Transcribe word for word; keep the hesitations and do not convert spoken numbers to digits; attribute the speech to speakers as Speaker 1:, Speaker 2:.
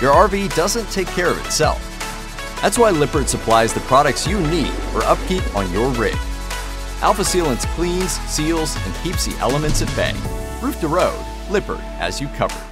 Speaker 1: your R V doesn't take care of itself. That's why Lippert supplies the products you need for upkeep on your rig. Alpha Sealants cleans, seals, and keeps the elements at bay. Roof to road, Lippert has you covered.